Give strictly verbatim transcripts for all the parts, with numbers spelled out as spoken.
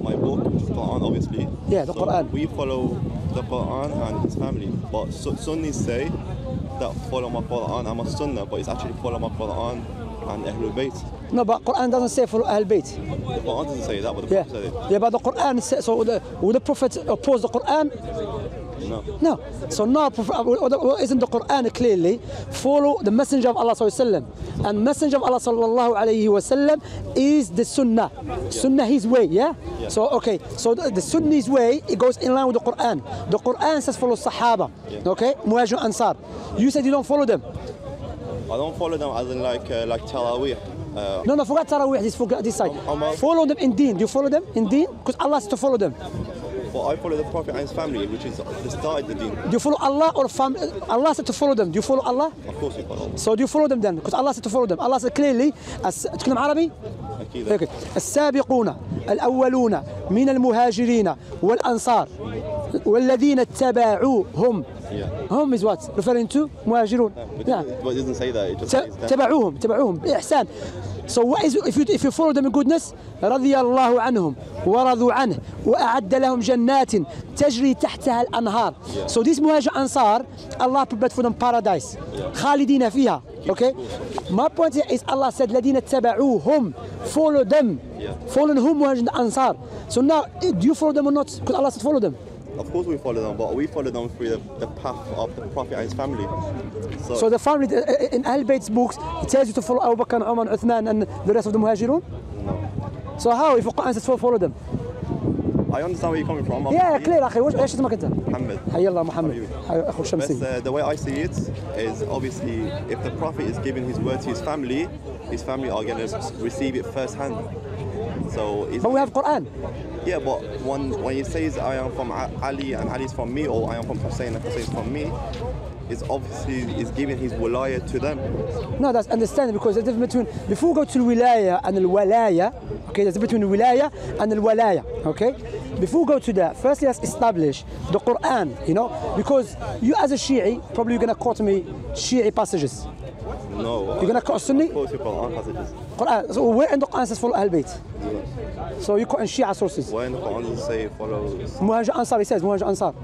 My book, which is Quran, obviously. Yeah, the so Quran. We follow the Quran and his family. But Su- Sunnis say that follow my Quran, I'm a Sunnah, but it's actually follow my Quran and al-Bayt. No, but Quran doesn't say follow al-Bayt. The Quran doesn't say that, but the Yeah, Prophet said it. yeah, but the Quran says, so the, will the Prophet oppose the Quran? No. No. So now, isn't the Quran clearly follow the Messenger of Allah sallallahu alaihi wasallam, and Messenger of Allah sallallahu alaihi wasallam is the Sunnah. Yeah. Sunnah, his way, yeah? yeah. So okay, so the, the Sunni's way, it goes in line with the Quran. The Quran says follow Sahaba, yeah. okay, Muhajir Ansar. You said you don't follow them. I don't follow them as in like uh, like Taraweeh. Uh, no, no, forget Taraweeh. This forget this side. I'm, I'm follow them in Deen. Do you follow them in Deen? Because Allah says to follow them. But I follow the Prophet and his family, which is the start of the Deen. Do you follow Allah or family? Allah said to follow them. Do you follow Allah? Of course we follow. So do you follow them then? Because Allah said to follow them. Allah said clearly. تتكلم عربي؟ أكيد. Okay. السابقون الأولون من المهاجرين والأنصار والذين اتبعوهم. Yeah. هم is what? Referring to مهاجرون. But yeah. it doesn't say that. It just says that. تبعوهم تبعوهم بإحسان. So what is if you if you follow them in goodness رضي الله عنهم ورضوا عنه وأعد لهم جنات تجري تحتها الأنهار. Yeah. So these مهاجر أنصار Allah prepared for them paradise. Yeah. خالدين فيها. Okay. My point here is Allah said الذين اتبعوهم, follow them. Yeah. Follow whom مهاجر أنصار. So now do you follow them or not? Because Allah said follow them. Of course we follow them, but we follow them through the, the path of the Prophet and his family. So, so the family, in al-Bayt's books, it tells you to follow Abu Bakr, Umar, Uthman and the rest of the Muhajirun? No. So how, if the Quran says follow them? I understand where you're coming from. Yeah, clear أخي. إيش اسمك أنت؟ محمد. حي الله محمد. أخو شمسي. But uh, the way I see it is obviously if the Prophet is giving his word to his family, his family are going to receive it firsthand. So but we have Quran. Yeah, but when when he says I am from Ali and Ali is from me, or I am from Hussein and Hussein is from me, it's obviously is giving his wilaya to them. No, that's understandable because there's a difference between before we go to wilaya and al-walaya. Okay, there's a difference between wilaya and al-walaya. Okay, before we go to that, firstly let's establish the Quran. You know, because you as a Shi'i probably you're gonna quote me Shi'i passages. No. You're gonna quote Sunni? Quote Quran passages. Quran. So where in the Quran says follow al-Bayt? Yeah. So you quote in Shia sources. Where in the Quran does it say follow? Muhajir Ansar, he says Muhajir Ansar.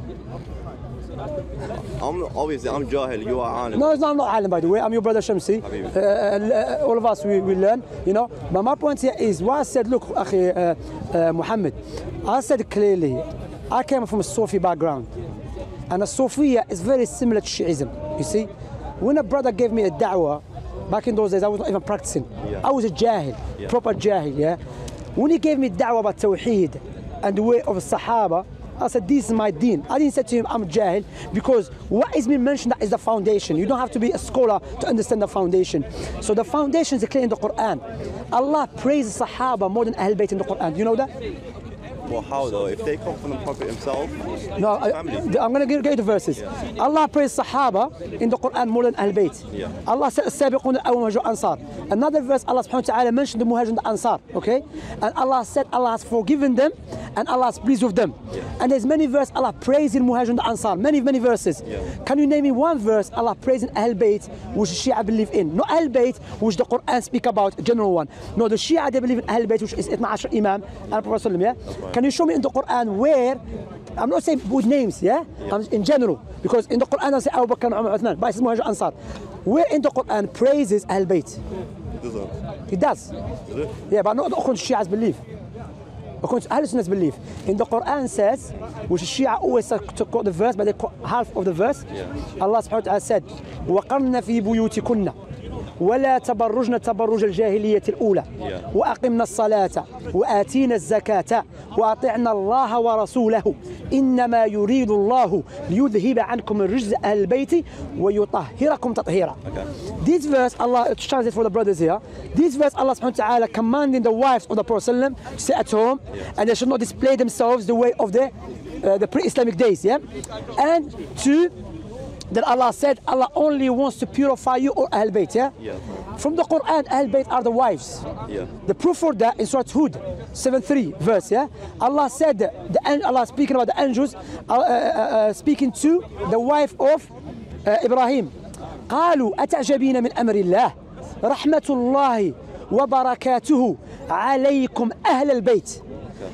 I'm obviously I'm Jahil, you are alim. No, no, I'm not alim by the way. I'm your brother Shamsi. Uh, uh, all of us we, we learn, you know. But my point here is what I said. Look, akhi, uh, uh, Muhammad, I said clearly. I came from a Sufi background, and a Sufiya is very similar to Shi'ism. You see, when a brother gave me a da'wah back in those days, I was not even practicing. Yeah. I was a jahil, yeah. proper jahil. Yeah. When he gave me da'wah about Tawheed and the way of the Sahaba, I said, this is my deen. I didn't say to him, I'm jahil, because what is being mentioned that is the foundation. You don't have to be a scholar to understand the foundation. So the foundation is clear in the Quran. Allah praises Sahaba more than Ahl Bayt in the Quran. Do you know that? Well, how though? If they come from the Prophet himself, no, I, I'm going to get, get the verses. Yeah. Allah praised Sahaba in the Quran more than Ahl Bayt. Yeah. Allah said, السابقون الأولون من Ansar. Another verse, Allah subhanahu wa ta'ala mentioned the Muhajir and the Ansar. Okay? And Allah said, Allah has forgiven them and Allah is pleased with them. Yeah. And there's many verses, Allah praising Muhajir and the Ansar. Many, many verses. Yeah. Can you name me one verse, Allah praising Ahl Bayt, which Shia believe in? Not Ahl Bayt, which the Quran speak about, general one. No, the Shia, they believe in Ahl Bayt, which is اثنا عشر Imam and Prophet sallam, yeah? Right. Can you show me in the Quran where, I'm not saying with names, yeah? yeah. I'm in general, because in the Quran I say Abu Bakr, Umar, Uthman, but it's Muhajir Ansar. Where in the Quran praises Ahl Bayt? It doesn't. It does. Does it? Yeah, but not according to Shia's belief. According to Ahl Sunnah's belief. In the Quran says, which Shia always to quote the verse, but they quote half of the verse. Yeah. Allah subhanahu wa ta'ala said, وَقَرْنَ فِي بُيُوتِكُنَّ ولا تبرجن تبرج الجاهلية الأولى وأقمنا الصلاة وآتينا الزكاة وأطعنا الله ورسوله إنما يريد الله ليذهب عنكم الرجز أهل البيت ويطهركم تطهيرا. This verse, Allah translates for the brothers here. This verse, Allah subhanahu wa ta'ala commanding the wives of the Prophet to stay at home and they should not display themselves the way of the uh, the pre-Islamic days, yeah, and to that Allah said Allah only wants to purify you or Ahl Bayt, yeah? Yeah. From the Quran, Ahl Bayt are the wives. Yeah. The proof for that in Surah Hyde, seven three verse, yeah? Allah said, the Allah speaking about the angels, uh, uh, uh, speaking to the wife of uh, Ibrahim. قالوا أتعجبين من أمر الله رحمة الله وبركاته عليكم أهل البيت.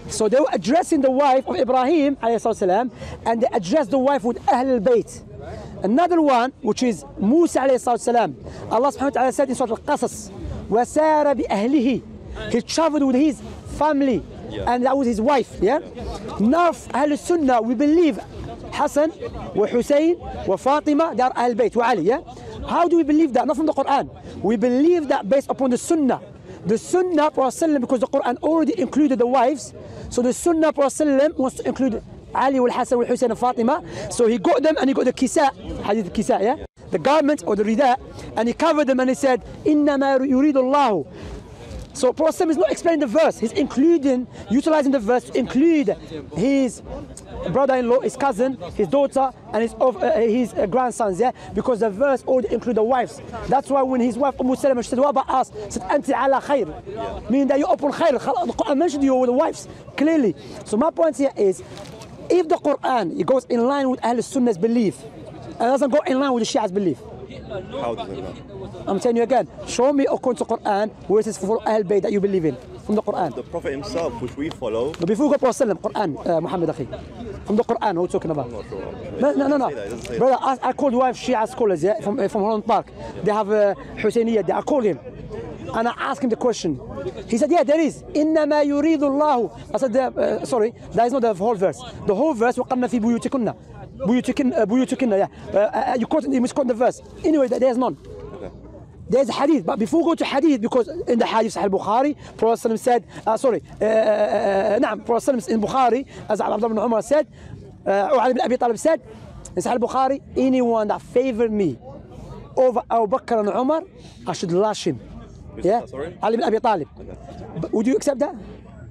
So they were addressing the wife of Ibrahim alayhi and they addressed the wife with Ahl al-Bayt. Another one, which is Musa alayhi, Allah subhanahu wa ta'ala said in Surah Al-Qasas, وَسَارَ بِأَهْلِهِ. He traveled with his family, yeah. and that was his wife. Yeah. yeah. Now, Ahl Sunnah, we believe Hassan, wa Hussein, wa Fatima, they are Ahl Bayt, wa Ali. Yeah. How do we believe that? Not from the Quran. We believe that based upon the Sunnah. The Sunnah, because the Quran already included the wives, so the Sunnah wants to include Ali, wal Hassan, wal Hussein, and Fatima. So he got them and he got the kisa, hadith kisa, yeah, yeah. the garment or the rida, and he covered them and he said, إِنَّمَا يُرِيدُ اللَّهُ. So Prophet is not explaining the verse, he's including, utilizing the verse to include his brother-in-law, his cousin, his daughter, and his, uh, his uh, grandsons, yeah? Because the verse already includes the wives. That's why when his wife, Umm Salama, she said, what about us? She said, Anti ala khair. Yeah. Meaning that you're upon khair. The Quran mentioned you with the wives, clearly. So my point here is, if the Quran, it goes in line with Ahl Sunnah's belief, and doesn't go in line with the Shia's belief. How does it not? I'm telling you again, show me according to Quran where it is for Ahl Bayt that you believe in, from the Quran. The Prophet himself, which we follow. But before we go to Prophet, Quran, uh, Muhammad Akhi. From the Quran, who are you talking about? I'm not sure. No, no, no. no. Brother, I, I called wife Shia scholars, yeah, from, uh, from Holland Park. Yeah. They have uh, Husayniyah there. I called him. And I asked him the question. He said, yeah, there is. إِنَّمَا يُرِيدُ اللَّهُ. I said, uh, sorry, that is not the whole verse. The whole verse, وَقَرْنَ فِي بُيُوتِكُنَّ. Buyutikinna, buyutikinna, yeah. Uh, you quote, you misquote the verse. Anyway, there's none. Okay. There's a hadith, but before we go to hadith, because in the hadith Sahih al-Bukhari, Prophet said, uh, sorry, uh, uh, nah, Prophet in Bukhari, as Abdullah ibn Umar said, uh, or Ali ibn Abi Talib said, in Sahih al-Bukhari, anyone that favored me over Abu Bakr and Umar, I should lash him. Yeah? Sorry? Ali ibn Abi Talib. Okay. Would you accept that?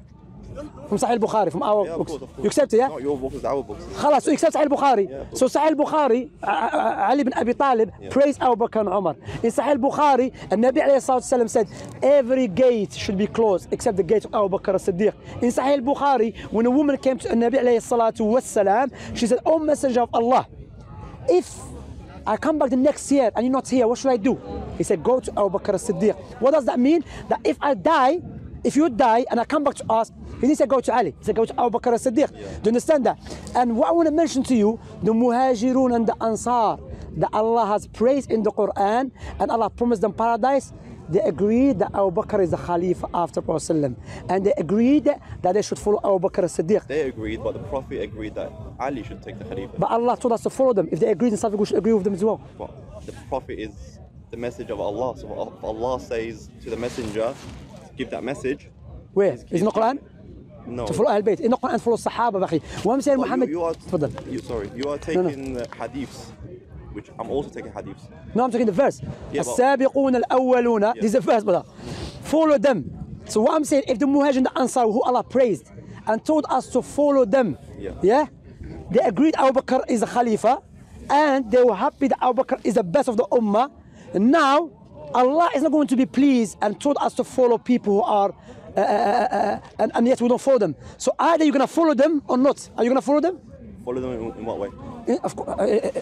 From Sahih al-Bukhari, from our yeah, books. Of course, of course. You accept it, yeah? Not your books, it's our books. Khalas, so you accept Sahih al-Bukhari. Yeah, so Sahih al-Bukhari, uh, Ali ibn Abi Talib yeah. praised Abu Bakr and Umar. In Sahih al-Bukhari, the Nabi alayhi said, every gate should be closed except the gate of Abu Bakr as-Siddiq. In Sahih al-Bukhari, when a woman came to the Nabi alayhi she said, oh Messenger of Allah, if I come back the next year and you're not here, what should I do? He said, go to Abu Bakr as-Siddiq. What does that mean? That if I die, if you die and I come back to us, he didn't say go to Ali, he said go to Abu Bakr as-Siddiq. Yeah. Do you understand that? And what I want to mention to you, the Muhajirun and the Ansar, that Allah has praised in the Quran and Allah promised them paradise, they agreed that Abu Bakr is the Khalifa after Prophet. And they agreed that they should follow Abu Bakr as-Siddiq. They agreed, but the Prophet agreed that Ali should take the Khalifa. But Allah told us to follow them. If they agreed in something, we should agree with them as well. But the Prophet is the message of Allah. So if Allah says to the messenger, give that message. Where? Is it in the Quran? No. To follow al-Bayt. In the Quran, follow Sahaba, Bakhi. What I'm saying, Muhammad. You, you are, you, sorry, you are taking no, no. hadiths, which I'm also taking hadiths. No, I'm taking the verse. السابقون الأولون. This is the verse, brother. Follow them. So what I'm saying, if the Muhajir and the Ansar, who Allah praised and told us to follow them, yeah, yeah they agreed Abu Bakr is the Khalifa, and they were happy that Abu Bakr is the best of the Ummah. And now, Allah is not going to be pleased and told us to follow people who are Uh, uh, uh, and, and yet we don't follow them. So either you're going to follow them or not. Are you going to follow them? Follow them in, in what way? In, of course. Uh,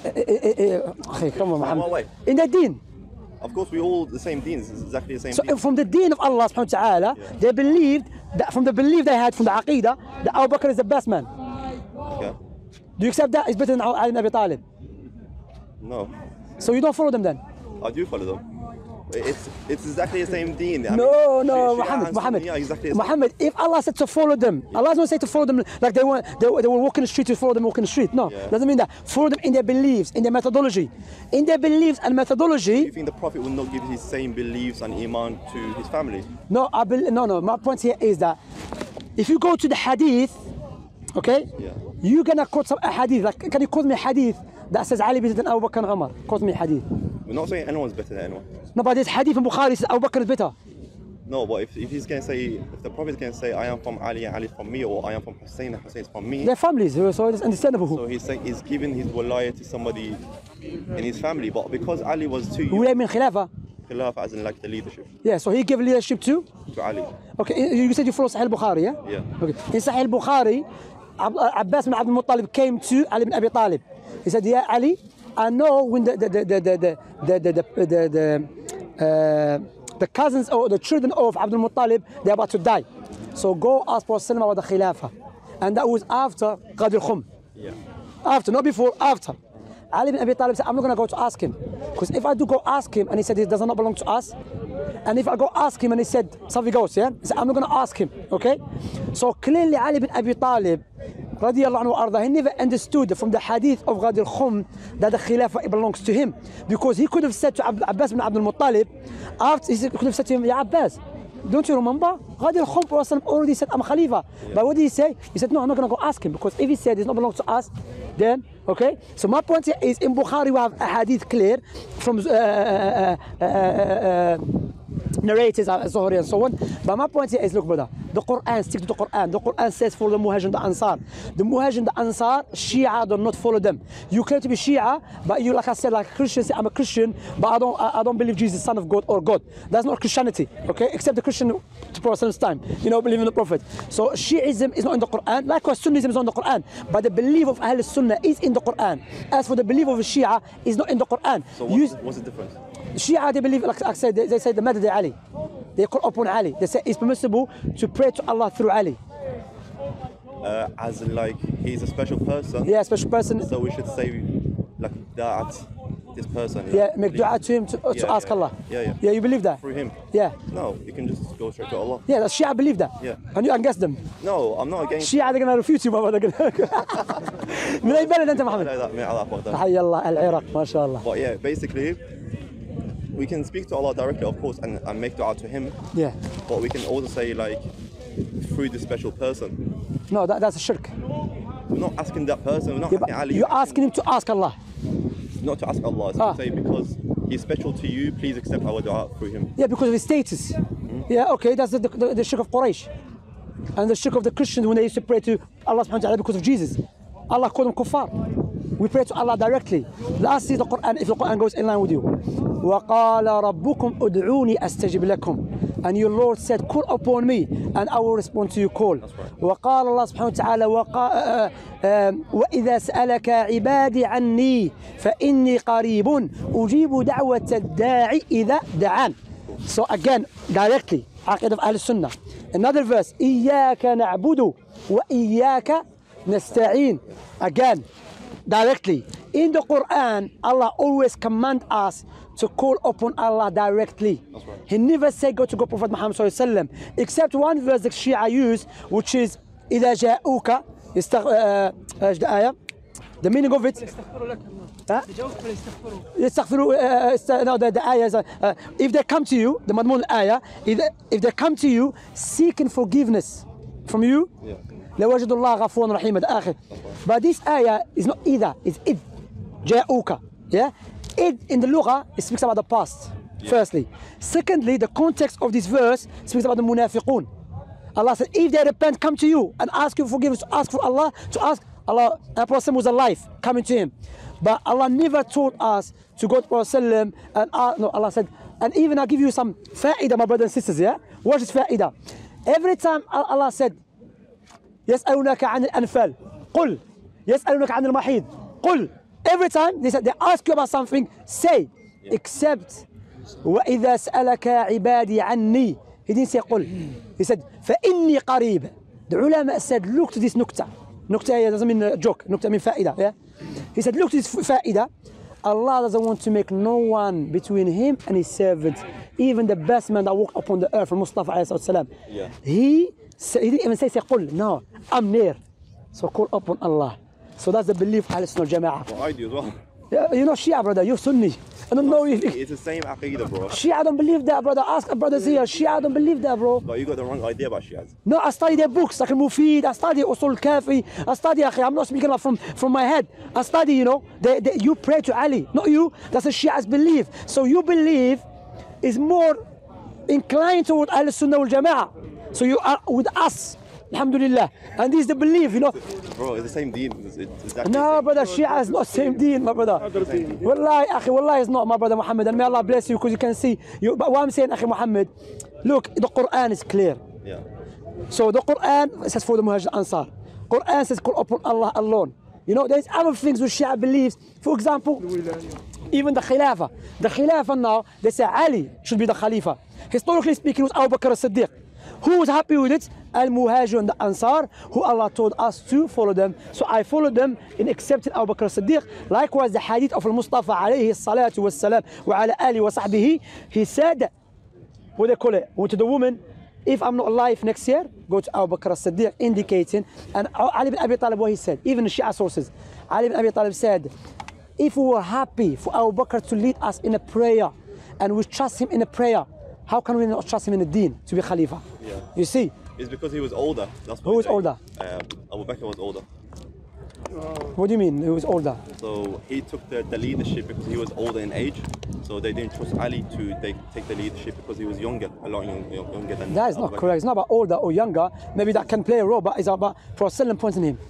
uh, uh, uh, okay, come on, Muhammad. In what way? In the deen. Of course, we all the same deen. It's exactly the same so deen. From the deen of Allah subhanahu wa ta'ala, yeah. they believed, that from the belief they had from the aqidah, that Abu Bakr is the best man. Okay. Do you accept that? It's better than Ali ibn Abi Talib? No. So you don't follow them then? I do follow them. It's it's exactly the same deen. I no, mean, no, Shia, Muhammad, Muhammad, yeah, exactly Muhammad. If Allah said to follow them, yeah. Allah doesn't say to follow them like they were they, they were walking the street to follow them walking the street. No, yeah. doesn't mean that. Follow them in their beliefs, in their methodology, in their beliefs and methodology. Do you think the Prophet will not give his same beliefs and iman to his family? No, I be, no, no. My point here is that if you go to the hadith, okay, yeah. you're gonna quote some hadith. Like, can you quote me a hadith that says Ali better than Abu Bakr and Umar? Quote me a hadith. We're not saying anyone's better than anyone. No, but this hadith in Bukhari says Abu Bakr is better. No, but if, if he's going to say, if the Prophet is going to say, I am from Ali and Ali is from me, or I am from Hussein and Hussein is from me. They're families, so it's understandable. So he's saying he's giving his walaya to somebody in his family, but because Ali was too young. Walaya min khilafa. Khilafa as in like the leadership. Yeah, so he gave leadership to? To Ali. Okay, you said you follow Sahih al-Bukhari, yeah? Yeah. Okay. In Sahih al-Bukhari, Abbas bin Abdul Muttalib came to Ali bin Abi Talib. He said, yeah, Ali, I know when the the the the the the the the, the, the, uh, the cousins or the children of Abdul Muttalib, they're about to die. So go ask Prophet about the Khilafah. And that was after Qadi al-Khum. Yeah. After, not before, after. Ali ibn Abi Talib said, I'm not going to go to ask him. Because if I do go ask him and he said it does not belong to us, and if I go ask him and he said something goes, yeah? He said, I'm not going to ask him, okay? So clearly Ali ibn Abi Talib, radiallahu anhu arda, he never understood from the hadith of Qadi al-Khum that the Khilafah belongs to him. Because he could have said to Abbas ibn Abdul Muttalib, after, he could have said to him, Ya Abbas, don't you remember? Qadi al-Khum already said, I'm Khalifa. Yeah. But what did he say? He said, no, I'm not going to go ask him. Because if he said it's not belongs to us, then, okay? So my point here is, in Bukhari we have a hadith clear from uh, uh, uh, uh, uh, narrators, Zuhri and so on. But my point here is, look brother, the Quran, stick to the Quran. The Quran says for the Muhajir and the Ansar. The Muhajir and the Ansar, Shia do not follow them. You claim to be Shia, but you, like I said, like Christians say, I'm a Christian, but I don't, I, I don't believe Jesus is the Son of God or God. That's not Christianity, okay? Except the Christian to Prophet's time, you know, believe in the Prophet. So Shiism is not in the Quran, likewise Sunnism is not in the Quran, but the belief of Ahl Sunnah is in the Quran. As for the belief of Shia, is not in the Quran. So what's, you, what's the difference? Shia, they believe, like I said, they, they say the Madad Ali. They call upon Ali. They say it's permissible to pray to Allah through Ali. Uh, as in, like, he's a special person. Yeah, special person. So we should say, like, that this person. Yeah, like, make dua to him to, to yeah, ask yeah. Allah. Yeah, yeah. Yeah, you believe that? Through him. Yeah. No, you can just go straight to Allah. Yeah, the Shia believe that. Yeah. And you against them. No, I'm not against. Shia, they're gonna refute you, Baba. They're gonna. من أي بلد أنت محمد؟ حي الله العراق ما شاء الله. But yeah, basically, we can speak to Allah directly, of course, and, and make dua to Him. Yeah. But we can also say, like, through this special person. No, that, that's a shirk. We're not asking that person. We're not Yeah, asking Ali. you're asking him to ask Allah. Not to ask Allah. It's ah. to say, because He's special to you, please accept our dua through Him. Yeah, because of his status. Mm-hmm. Yeah, okay, that's the, the, the shirk of Quraysh. And the shirk of the Christians when they used to pray to Allah subhanahu wa ta'ala because of Jesus. Allah called them kuffar. We pray to Allah directly. Let's see the Quran, if the Quran goes in line with you. وَقَالَ رَبُّكُمْ أُدْعُونِي أَسْتَجِبْ لَكُمْ. And your Lord said, call upon me and I will respond to your call. وقال الله سبحانه وتعالى وإذا سألك عبادي عني فإني قريب أجيب دعوة الداعي إذا دعان. So again, directly, عقيدة of Ahl Sunnah. Another verse, إياك نعبد وإياك نستعين. Again, directly. In the Quran, Allah always commands us to call upon Allah directly. That's right. He never said go to go Prophet Muhammad sallallahu alaihi wasallam, except one verse that Shia use, which is إذا جاءوك ايش the ayah? The meaning of it. يستغفروا. No, the, the ayah is, uh, if they come to you, the madmun ayah, if they, if they come to you seeking forgiveness from you, yeah. لوجد الله غفورا رحيما الآخر. But this ayah is not either, it's إذ جاءوك. Yeah? It in the Lugha, it speaks about the past, yeah. Firstly. Secondly, the context of this verse speaks about the munafiqun. Allah said, if they repent, come to you and ask you forgiveness, to ask for Allah, to ask Allah, a person was alive, coming to him. But Allah never told us to go to Prophet and uh, no, Allah said, and even I'll give you some fa'idah, my brothers and sisters, yeah? What is fa'idah? Every time Allah said, يسألونك عن الأنفال قل يسألونك عن المحيض قل. Every time they said they ask you about something, say, yeah. Except وإذا سألك عبادي عني. He didn't say قل. He said فإني قريب. The ulama said, look to this nukta. Nukta doesn't mean a joke. Nukta means fa'idah. Yeah? He said, look to this fa'idah. Allah doesn't want to make no one between him and his servant. Even the best man that walked upon the earth, Mustafa alayhi salam. Yeah. He, he didn't even say, say قل. No, I'm near. So call upon Allah. So that's the belief of Ahl Sunnah Jama'ah. Well, I do as well. Yeah, you know Shia, brother, you're Sunni. I don't know if it's the same aqidah, bro. Shia don't believe that, brother. Ask a brother here. Shia don't believe that, bro. But you got the wrong idea about Shias. No, I study their books, like Mufid, I study Usul Kafi, I study, I'm not speaking from, from my head. I study, you know, they, they, you pray to Ali, not you. That's a Shia's belief. So you believe is more inclined toward Ahl Sunnah wal Jama'ah. So you are with us. Alhamdulillah. And this is the belief, you know. Bro, it's the same deen. It's, it's exactly no, brother, Shia is not same deen, my brother. Wallahi, akhi, wallahi is not, my brother Muhammad. And may Allah bless you, because you can see. You, but what I'm saying, akhi Muhammad, look, the Quran is clear. Yeah. So the Quran says for the Muhajir Ansar. Quran says call upon Allah alone. You know, there's other things which Shia believes. For example, even the Khilafah. The Khilafah now, they say Ali should be the Khalifa. Historically speaking, it was Abu Bakr as-Siddiq. Who was happy with it? Al-Muhajir and the Ansar, who Allah told us to follow them. So I followed them in accepting Abu Bakr as-Siddiq. Likewise, the hadith of Al-Mustafa alayhi salatu was-salam wa ala alihi wa sahbihi, he said, what they call it, to the woman, if I'm not alive next year, go to Abu Bakr as-Siddiq, indicating, and Ali bin Abi Talib, what he said, even the Shia sources, Ali bin Abi Talib said, if we were happy for Abu Bakr to lead us in a prayer, and we trust him in a prayer, how can we not trust him in the deen to be Khalifa? Yeah. You see? It's because he was older. That's Who was older? Uh, Abu Bakr was older. What do you mean? He was older. So he took the, the leadership because he was older in age. So they didn't trust Ali to they, take the leadership because he was younger, a lot young, younger than. That is not correct. It's not about older or younger. Maybe that can play a role, but it's about Prophet pointing him.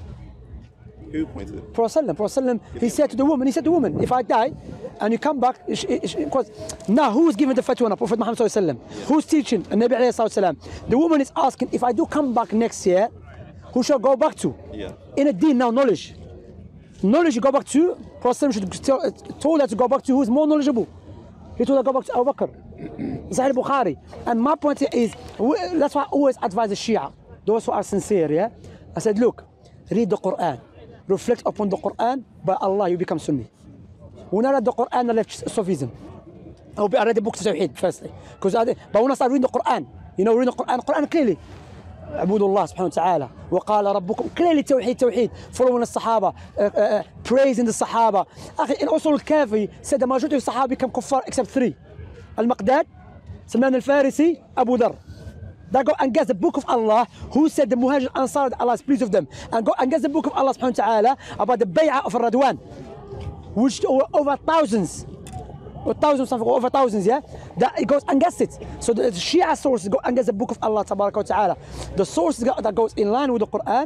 Who pointed it? Prophet, Prophet, he said to the woman, he said to the woman, if I die and you come back, because now who's giving the fatwa? Prophet Muhammad sallallahu alaihi wasallam. Who's teaching? And Nabi alayhi sallam. The woman is asking, if I do come back next year, who shall I go back to? Yeah. In a deen now, knowledge. Knowledge you go back to, Prophet should tell, told her to go back to who's more knowledgeable. He told her to go back to Abu Bakr. Sahih Bukhari. And my point is, that's why I always advise the Shia, those who are sincere, yeah? I said, look, read the Quran. Reflect upon the Quran, by Allah you become Sunni. When I read the Quran, I left Sufism. I read the book to Tawheed firstly. Because I, but when I started reading the Quran, you know, reading the Quran, the Quran clearly. عبود الله سبحانه وتعالى وقال ربكم clearly توحيد توحيد following the Sahaba, uh, uh, praising the Sahaba. In Usul al-Kafi said the majority of Sahaba become kuffar except three. Al-Maqdad, Salman al-Farisi, Abu Dhar. That go and guess the book of Allah, who said the Muhajir Ansar, Allah is pleased with them. And go and guess the book of Allah subhanahu wa ta'ala about the bay'ah of Radwan, which over, over thousands, or thousands, something, over thousands, yeah? That it goes and guess it. So the Shia sources go and guess the book of Allah tabaraka wa ta'ala. The sources that goes in line with the Quran,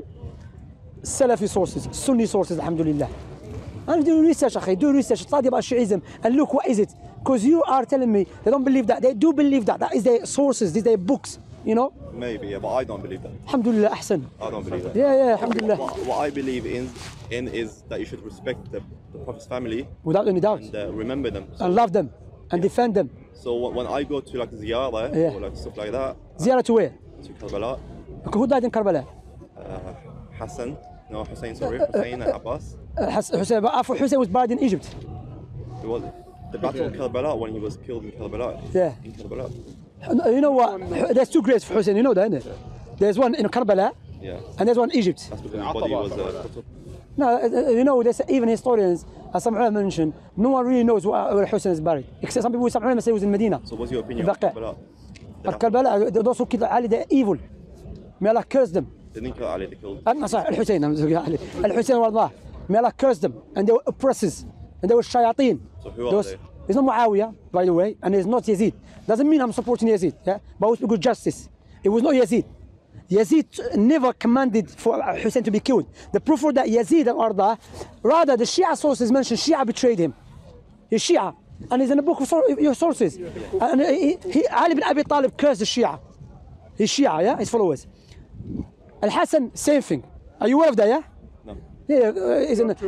Salafi sources, Sunni sources, alhamdulillah. And do research, akhi, do research, study about Shiism, and look what is it. Because you are telling me they don't believe that. They do believe that. That is their sources, these their books. You know? Maybe, yeah, but I don't believe that. Alhamdulillah, ahsan. I don't believe that. Yeah, yeah, alhamdulillah. What, what I believe in, in is that you should respect the, the Prophet's family. Without any doubt. And uh, remember them. So, and love them. And yeah. defend them. So when I go to like ziyarah, yeah. or like stuff like that. Ziyarah to where? To Karbala. Okay, who died in Karbala? Uh, Hassan. No, Hussein, sorry. Hussein and Abbas. Uh, Hussein, but after Hussein was buried in Egypt. It was the battle of Karbala when he was killed in Karbala. Yeah. In Karbala. You know what? There's two graves for Hussein, you know that, isn't it? There's one in Karbala, yeah. And there's one in Egypt. That's because his body was uh, cut up. No, you know, there's even historians, as some ulama mentioned, no one really knows where, where Hussein is buried. Except some people, some ulama say he was in Medina. So what's your opinion on Karbala? At Karbala, those who killed Ali, they're evil. May Allah curse them. They didn't kill Ali, they killed. I'm sorry, Al-Hussein, Al-Hussein wa Allah. May Allah curse them. And they were oppressors. And they were shayateen. So who are they? It's not Muawiyah, by the way, and it's not Yazid. Doesn't mean I'm supporting Yazid, yeah? But with good justice. It was not Yazid. Yazid never commanded for Hussein to be killed. The proof for that Yazid and Arda, rather the Shia sources mention Shia betrayed him. He's Shia, and he's in the book of your sources. And he, he, Ali bin Abi Talib cursed the Shia. He's Shia, yeah, his followers. Al-Hassan, same thing. Are you aware of that, yeah? No. Yeah, is in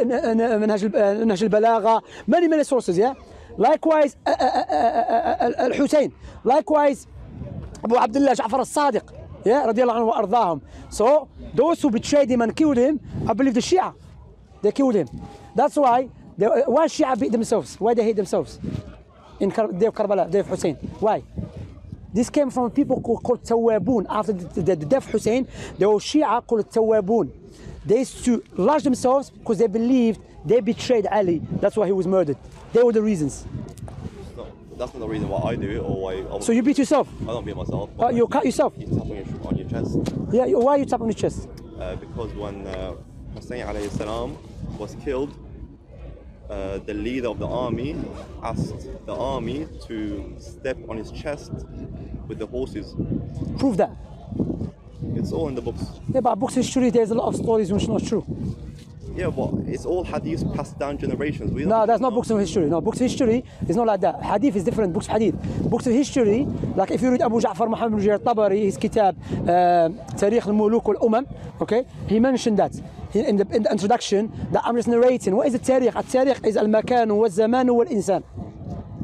Nahj al-Balagha, many, many sources, yeah? Likewise, Al-Hussein. Likewise, Abu Abdullah Ja'far al-Sadiq. Yeah, radiallahu anhu wa ardahum. So, those who betrayed him and killed him, I believe the Shia. They killed him. That's why, they, why Shia beat themselves? Why they hate themselves? In day of Karbala, day of Hussein. Why? This came from people called Tawwabun. After the, the, the death of Hussein, they were Shia called Tawwabun. They used to lodge themselves because they believed they betrayed Ali. That's why he was murdered. They were the reasons. No, that's not the reason why I do it or why I... So you beat yourself? I don't beat myself. Uh, you cut yourself? You tap on your, on your chest. Yeah, why you tap on your chest? Uh, because when uh, Hussein alayhi salam was killed, uh, the leader of the army asked the army to step on his chest with the horses. Prove that. It's all in the books. Yeah, but books history, there's a lot of stories which are not true. Yeah, but it's all hadith passed down generations. We no, that's not books of history. No, books of history is not like that. Hadith is different. Books of hadith. Books of history, like if you read Abu Ja'far Muhammad bin Jarir Tabari, his kitab, Tarikh al-Muluk wal-Umam, okay, he mentioned that in the, in the introduction that I'm just narrating. What is the Tarikh? A Tarikh is al-Makan wal-Zaman wal-Insan.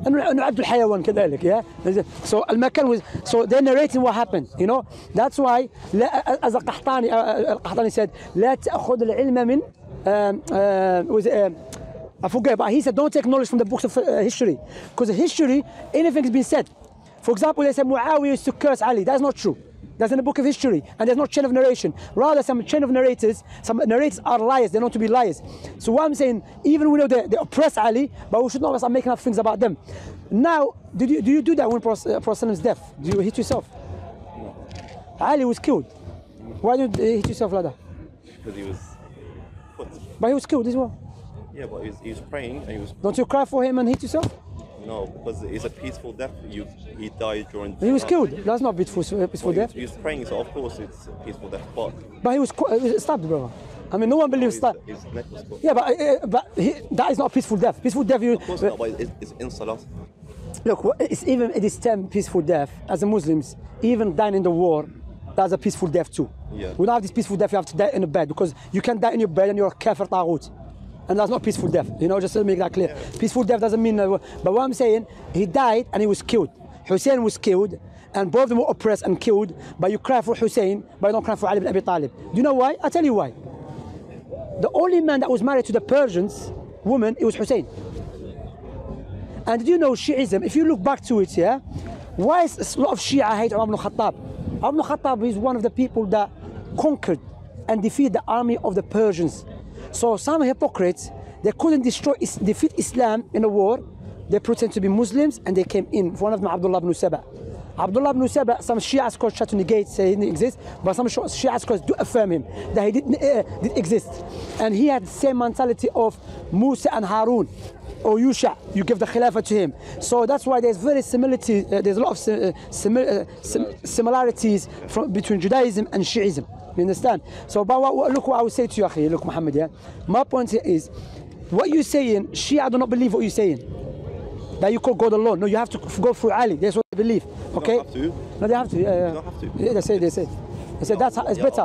نعد الحيوان كذلك. Yeah. So المكان was so they're narrating what happened. You know. That's why لا as القحطاني القحطاني said لا تأخذ العلم من um, uh, was uh, I forget, but he said don't take knowledge from the books of uh, history, because history anything has been said. For example, they said Muawiyah used to curse Ali. That's not true. That's in the book of history, and there's no chain of narration. Rather, some chain of narrators, some narrators are liars. They're known to be liars. So what I'm saying, even we know they, they oppress Ali, but we should not start making up things about them. Now, did you do you do that when Prophet's death? Do you hit yourself? No. Ali was killed. Why did you hit yourself like that? Because he was put. But he was killed as well. Yeah, but he was, he was praying and he was. Don't you cry for him and hit yourself? No, because it's a peaceful death. You, he died during. He was killed. That's not peaceful, peaceful well, death. He was, he was praying, so of course it's a peaceful death. But. But he was, he was stabbed, brother. I mean, no one believes no, that. His neck was cut. Yeah, but uh, but he, that is not peaceful death. Peaceful death, you. Of course not, but it's, it's in salat. Look, it's even it is termed peaceful death as a Muslims. Even dying in the war, that's a peaceful death too. Yeah. We don't have this peaceful death. You have to die in a bed, because you can die in your bed and you're a kafir taghut. And that's not peaceful death, you know, just to make that clear. Yeah. Peaceful death doesn't mean, uh, but what I'm saying, he died and he was killed. Hussein was killed, and both of them were oppressed and killed, but you cry for Hussein, but you don't cry for Ali ibn Abi Talib. Do you know why? I'll tell you why. The only man that was married to the Persians, woman, it was Hussein. And did you know Shi'ism, if you look back to it, yeah, why is a lot of Shia hate Umar ibn Khattab? Umar ibn Khattab is one of the people that conquered and defeated the army of the Persians. So some hypocrites, they couldn't destroy, defeat Islam in a war. They pretend to be Muslims and they came in. One of them, Abdullah ibn Saba. Abdullah ibn Saba, some Shia scholars try to negate, say he didn't exist, but some Shia scholars do affirm him, that he didn't uh, did exist. And he had the same mentality of Musa and Harun, or Yusha, you give the Khilafah to him. So that's why there's very similarity, uh, there's a lot of uh, simi uh, sim similarities from, between Judaism and Shi'ism. You understand? So, but what, look what I would say to you, Akhi, look, Muhammad, yeah? My point here is, what you're saying, Shia do not believe what you're saying. That you call God alone. No, you have to go through Ali. That's what they believe. Okay? You don't have to. No, they have to. Yeah, yeah. You don't have to. Yeah, they say, they say. They say that's it's yeah, better.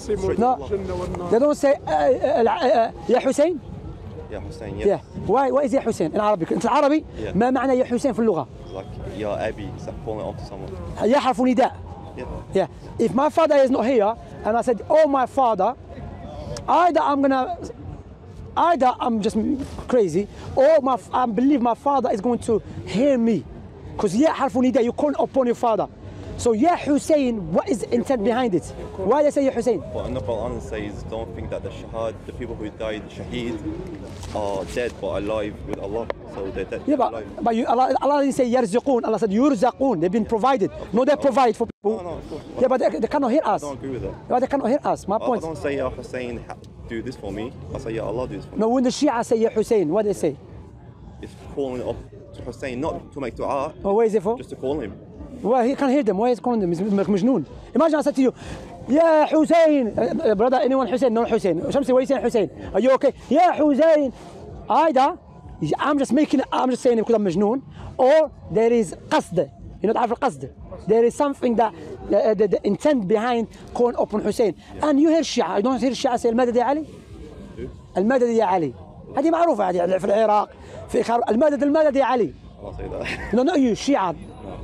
No, they don't say, uh, uh, uh, Ya Hussein? Ya Hussein, yes. Yeah. Why, why is Ya Hussein in Arabic? In Arabic, yeah. ما معنى يا حسين في اللغة? Like, Ya Abi, it's like calling off to someone. يا حرف نداء. Yeah. Yeah. If my father is not here, and I said, oh, my father, either I'm gonna, either I'm just crazy, or my, I believe my father is going to hear me. Because Ya harf nida, you call upon your father. So Ya Hussein, what is the intent behind it? Why they say Ya Hussein? But in the Quran it says, don't think that the shahad, the people who died shaheed, are dead but alive with Allah. So they're dead. Yeah, but, but you, Allah, Allah didn't say yarzuqun. Allah said yurzaqun. They've been provided. No, they provide for people. No, no, of course. Yeah, but they, they cannot hear us. I don't agree with that. But they cannot hear us. My I, point. I don't say Ya Hussein, do this for me. I say Ya Allah, do this for me. No, when the Shia say Ya Hussein, what do they say? It's calling up to Hussein, not to make dua. Oh, where is it for? Just to call him. Well, he can't hear them. Why is he calling them? He's majnoon. Imagine I said to you, Ya Hussein, uh, brother, anyone Hussein? No Hussein. Shamsi, what are you saying, Hussein? Are you okay? Ya Hussein. Either I'm just making it, I'm just saying it because I'm majnoon, or there is qasd. You know, تعرف القصد. There is something that uh, the, the intent behind calling upon Hussein. Yeah. And you hear Shia, you don't hear Shia say المدد يا علي. المدد يا علي. هذه معروفة هذه في العراق في خار... المدد المدد يا علي. I'll say that. No, no, you Shia.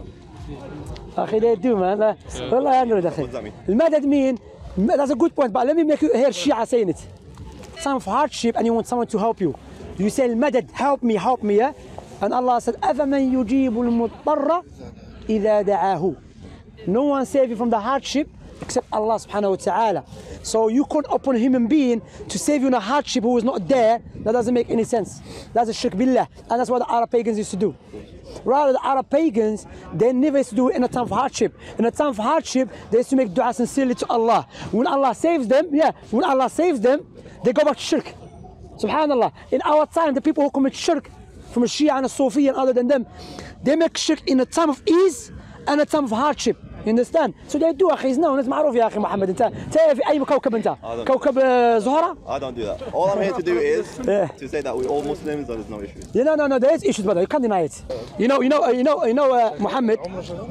أخي they do man. والله I know that. المدد mean, that's a good point, but let me make you hear Shia saying it. Some of hardship and you want someone to help you. You say المدد, help me, help me, yeah? And Allah said, أَفَمَنْ يُجِيبُ الْمُضْطَرَّ إِذَا دَعَاهُ. No one save you from the hardship except Allah subhanahu wa ta'ala. So you call upon a human being to save you in a hardship who is not there. That doesn't make any sense. That's a shirk billah. And that's what the Arab pagans used to do. Rather, the Arab pagans, they never used to do it in a time of hardship. In a time of hardship, they used to make dua sincerely to Allah. When Allah saves them, yeah, when Allah saves them, they go back to shirk. Subhanallah. In our time, the people who commit shirk, from a Shia and a Sufi and other than them, they make shirk in a time of ease and a time of hardship. You understand? So they do, أخي. No, it's معروف يا أخي محمد. أنت تعرف أي كوكب أنت؟ كوكب زهرة? I don't do that. All I'm here to do is yeah. to say that we're all Muslims and there's no issues. Yeah, no, no, no. There is issues, brother. You can't deny it. You know, you know, you know, you know, uh, Muhammad.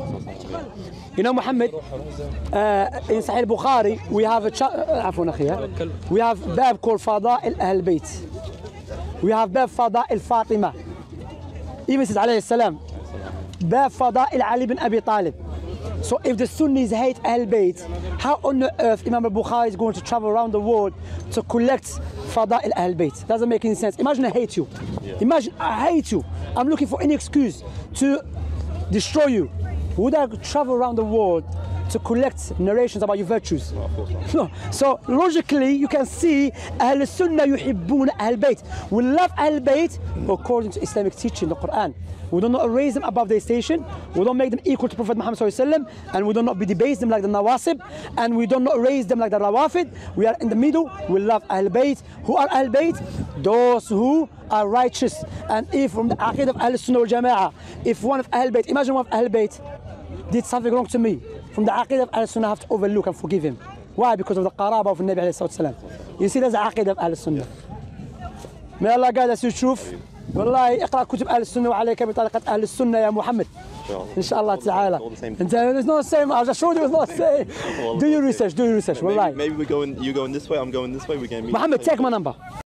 You know, Muhammad. Uh, in Sahih al-Bukhari, we have a عفوا أخي. We have bab called فضائل أهل البيت. We have bab فضائل فاطمة. Even says عليه السلام باب فضائل علي بن أبي طالب. So if the Sunnis hate al-Bayt, how on earth Imam al-Bukhari is going to travel around the world to collect fada'il al-Bayt? Doesn't make any sense. Imagine I hate you. Yeah. Imagine I hate you. I'm looking for any excuse to destroy you. Would I travel around the world to collect narrations about your virtues? No, of course not. No. So logically you can see Ahl Sunnah yuhibbun al-Bayt. We love al-Bayt according to Islamic teaching, the Quran. We do not raise them above their station. We don't make them equal to Prophet Muhammad sallallahu alaihi wasallam, and we do not debase them like the Nawasib, and we do not raise them like the Rawafid. We are in the middle. We love Ahl Bayt. Who are Ahl Bayt? Those who are righteous. And if from the Aqid of Ahl Sunnah wal Jama'ah, if one of Ahl Bayt, imagine one of Ahl Bayt did something wrong to me, from the Aqid of Ahl Sunnah I have to overlook and forgive him. Why? Because of the Qaraba of the Nabi alayhi salatu wasalam. You see, that's the Aqid of Ahl Sunnah. May Allah guide us to truth. والله اقرأ كتب أهل السنة وعليك بطريقة أهل السنة يا محمد إن شاء الله تعالى. أنت it's not the same. I just showed you it's not the same. Do your research. Do your research. والله. Maybe we're going. You going this way. I'm going this way. We're going to meet. Muhammad, take my number.